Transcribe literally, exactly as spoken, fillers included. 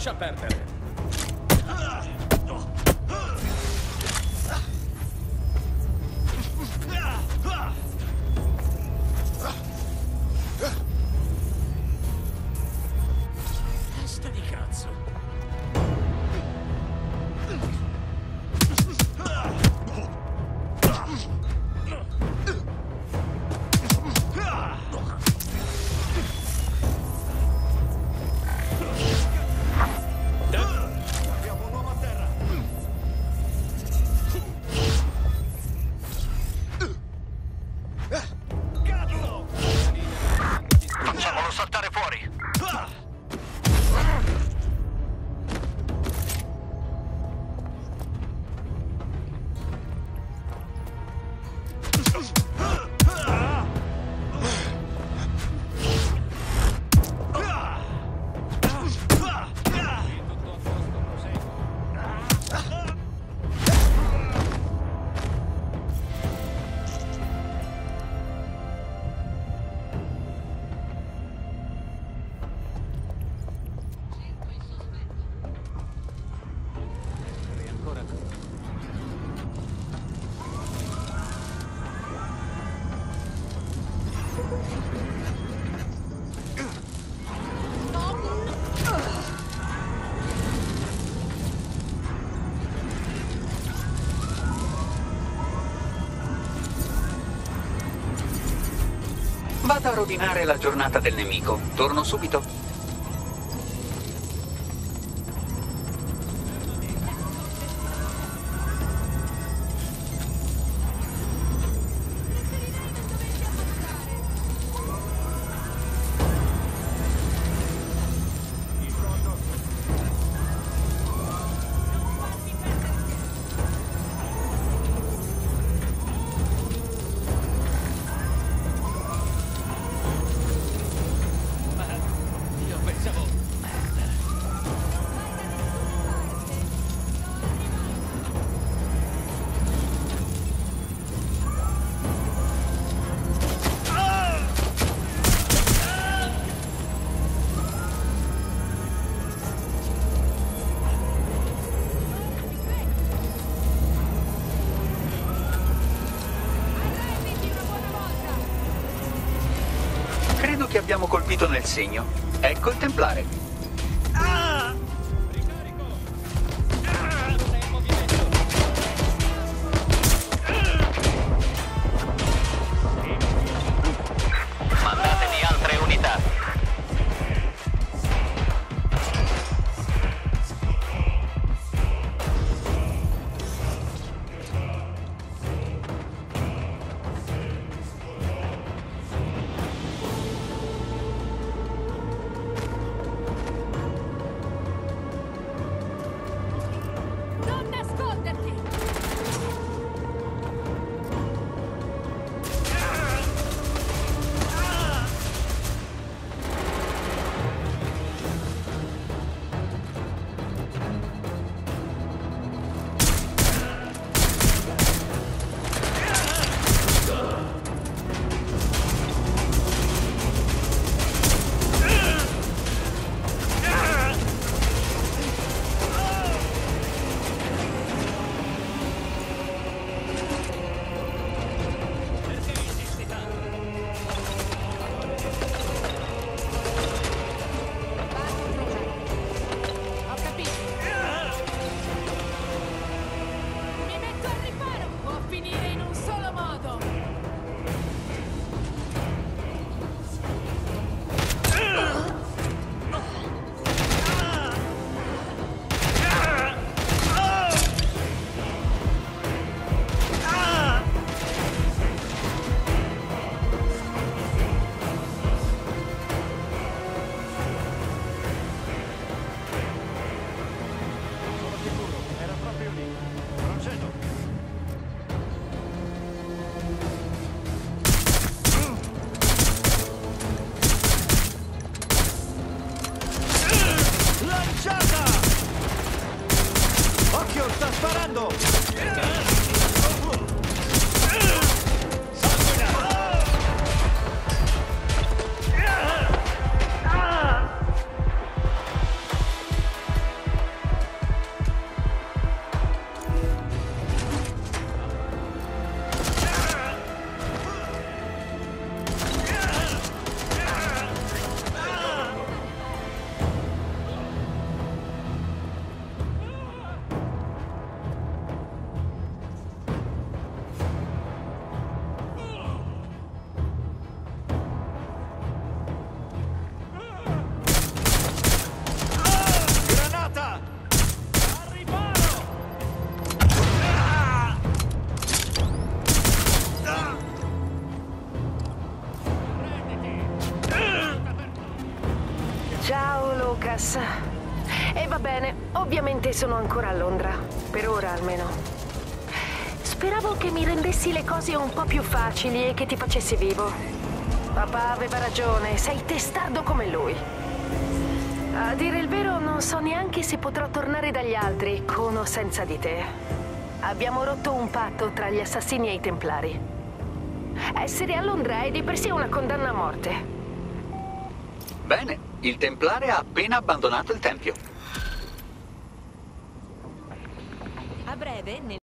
Lascia perdere. Testa di cazzo. Facciamolo saltare fuori. Vado a rovinare la giornata del nemico. Torno subito. Io pensavo... Credo che abbiamo colpito nel segno. Ecco il templare. Mandatemi altre unità. Thomas. E va bene, ovviamente sono ancora a Londra. Per ora, almeno. Speravo che mi rendessi le cose un po' più facili e che ti facessi vivo. Papà aveva ragione, sei testardo come lui. A dire il vero, non so neanche se potrò tornare dagli altri, con o senza di te. Abbiamo rotto un patto tra gli assassini e i templari. Essere a Londra è di per sé una condanna a morte. Bene, il Templare ha appena abbandonato il Tempio. A breve, nel